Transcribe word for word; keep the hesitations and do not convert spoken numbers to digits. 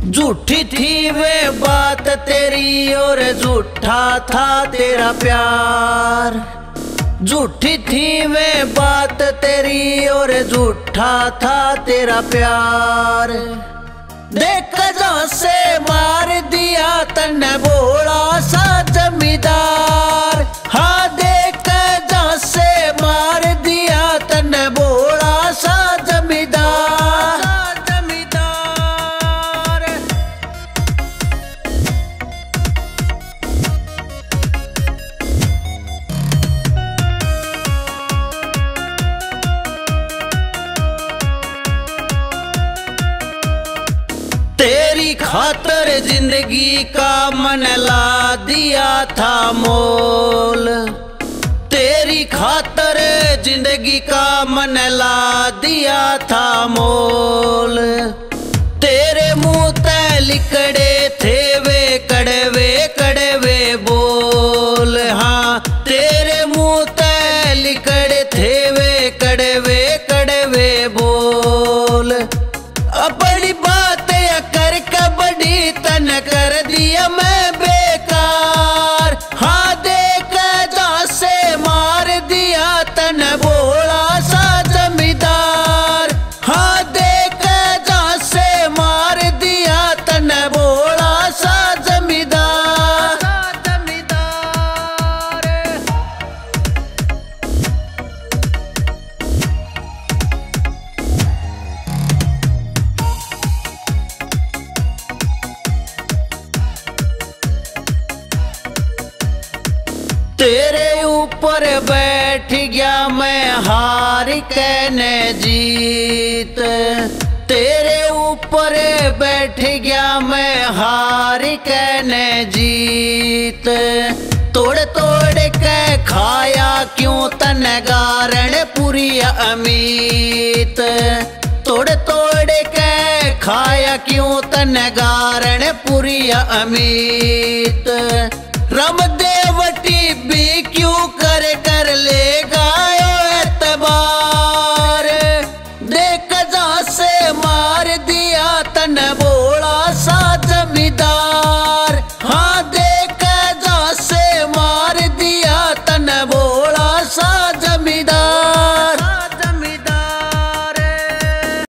झूठी थी वे बात तेरी और झूठा था तेरा प्यार। झूठी थी वे बात तेरी और झूठा था तेरा प्यार। देख जहाँ से मार दिया तन्ने बोला सा जमींदार। हाँ देख जहाँ से मार दिया तन्ने बोला सा जमींदार। तेरी खातर जिंदगी का मन ला दिया था मोल। तेरी खातर जिंदगी का मन ला दिया था मोल। तेरे मुंह ते लिखड़े थे वे कड़वे कड़वे बोल। हाँ तेरे मुंह ते लिखड़े थे वे कड़वे कड़वे बोल। अपनी बात कर कबड्डी तन कर दिया मैं बेकार। हाँ देख जहाँ से मार दिया तन बोला सा जमींदार। हाँ देख जहाँ से मार दिया तन बोला सा जमींदार। तेरे ऊपर बैठ गया मैं हार के न जीत। तेरे ऊपर बैठ गया मैं हार के न जीत। तोड़ तोड़ के खाया क्यों तन गारण पूरी अमीत। तोड़ तोड़ के खाया क्यों तन गारण पूरी अमीत। रामदेवटी भी क्यों कर कर ले गायो एतबार। देख जहाँ से मार दिया तन बोला सा जमींदार।